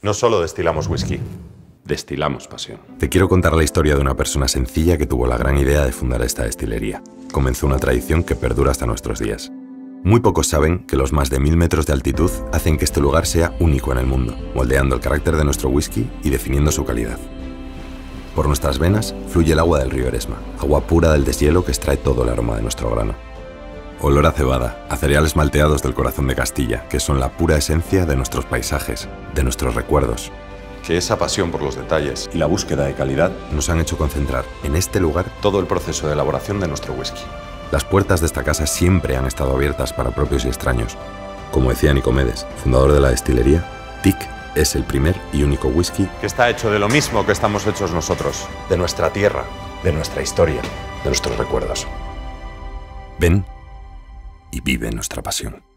No solo destilamos whisky, Destilamos pasión. Te quiero contar la historia de una persona sencilla que tuvo la gran idea de fundar esta destilería. Comenzó una tradición que perdura hasta nuestros días. Muy pocos saben que los más de 1000 metros de altitud hacen que este lugar sea único en el mundo, moldeando el carácter de nuestro whisky y definiendo su calidad. Por nuestras venas fluye el agua del río Eresma, agua pura del deshielo que extrae todo el aroma de nuestro grano. Olor a cebada, a cereales malteados del corazón de Castilla, que son la pura esencia de nuestros paisajes, de nuestros recuerdos. que esa pasión por los detalles Y la búsqueda de calidad. Nos han hecho concentrar en este lugar. todo el proceso de elaboración de nuestro whisky. Las puertas de esta casa siempre han estado abiertas para propios y extraños. Como decía Nicomedes, fundador de la destilería, TIC es el primer y único whisky Que está hecho de lo mismo que estamos hechos nosotros, de nuestra tierra. De nuestra historia. De nuestros recuerdos. Ven y vive nuestra pasión.